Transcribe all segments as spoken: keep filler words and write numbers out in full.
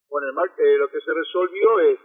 Bueno, el mar, eh, lo que se resolvió es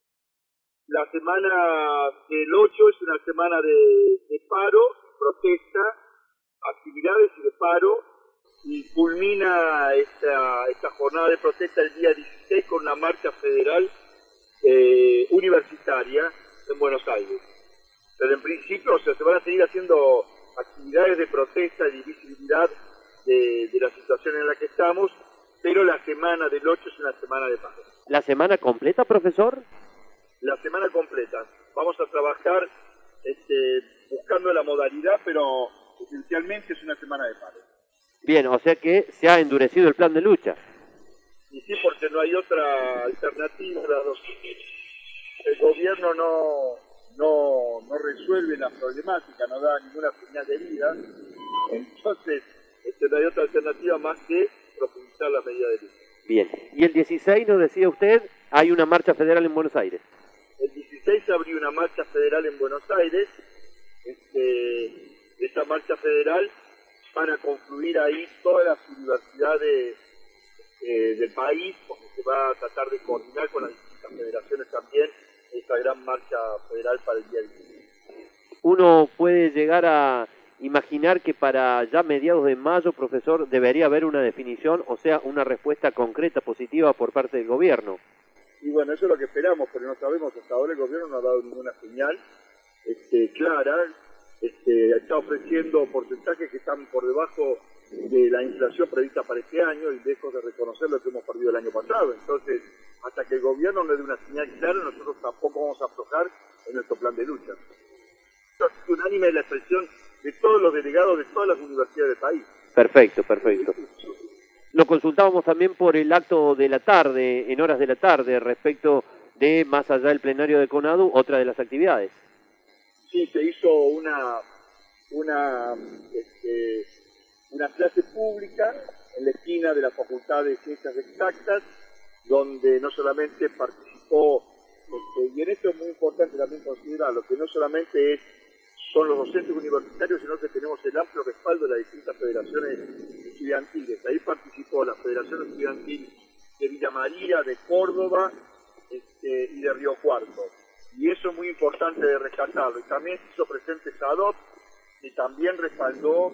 la semana del ocho es una semana de, de paro, protesta, actividades y de paro, y culmina esta, esta jornada de protesta el día dieciséis con una marcha federal eh, universitaria en Buenos Aires. Pero en principio, o sea, se van a seguir haciendo actividades de protesta y de visibilidad de, de la situación en la que estamos, pero la semana del ocho es una semana de paro. ¿La semana completa, profesor? La semana completa. Vamos a trabajar este, buscando la modalidad, pero esencialmente es una semana de paro. Bien, o sea que se ha endurecido el plan de lucha. Y sí, porque no hay otra alternativa. El gobierno no, no, no resuelve la problemática, no da ninguna señal de vida. Entonces, este, no hay otra alternativa más que profundizar la medida de lucha. Bien, y el dieciséis, nos decía usted, hay una marcha federal en Buenos Aires. El dieciséis se abrió una marcha federal en Buenos Aires. Este, esta marcha federal van a confluir ahí todas las universidades eh, del país, porque se va a tratar de coordinar con las distintas federaciones también esta gran marcha federal para el día dieciséis. Uno puede llegar a imaginar que para ya mediados de mayo, profesor, debería haber una definición, o sea, una respuesta concreta, positiva por parte del gobierno. Y bueno, eso es lo que esperamos, pero no sabemos, hasta ahora el gobierno no ha dado ninguna señal este, clara. Este, está ofreciendo porcentajes que están por debajo de la inflación prevista para este año y lejos de reconocer lo que hemos perdido el año pasado. Entonces, hasta que el gobierno no dé una señal clara, nosotros tampoco vamos a aflojar en nuestro plan de lucha. Es unánime la expresión de todos los delegados de todas las universidades del país. Perfecto, perfecto. Lo consultábamos también por el acto de la tarde, en horas de la tarde, respecto de, más allá del plenario de CONADU, otra de las actividades. Sí, se hizo una una este, una clase pública en la esquina de la Facultad de Ciencias Exactas, donde no solamente participó, este, y en esto es muy importante también considerarlo, que no solamente es, son los docentes universitarios, sino que tenemos el amplio respaldo de las distintas federaciones estudiantiles. Ahí participó la Federación Estudiantil de Villa María, de Córdoba este, y de Río Cuarto. Y eso es muy importante de rescatarlo. Y también se hizo presente SADOT, que también respaldó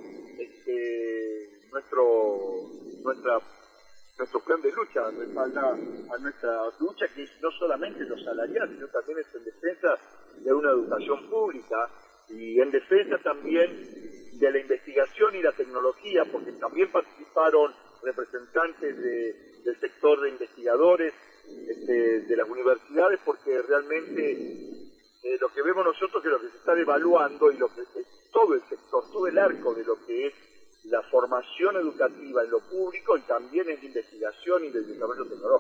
este, nuestro, nuestra, nuestro plan de lucha, respalda a nuestra lucha, que es no solamente lo salarial, sino también es en defensa de una educación pública y en defensa también de la investigación y la tecnología, porque también participaron representantes de, del sector de investigadores, este, de las universidades, porque realmente eh, lo que vemos nosotros es lo que se está devaluando y lo que es todo el sector, todo el arco de lo que es la formación educativa en lo público y también en la investigación y el desarrollo tecnológico.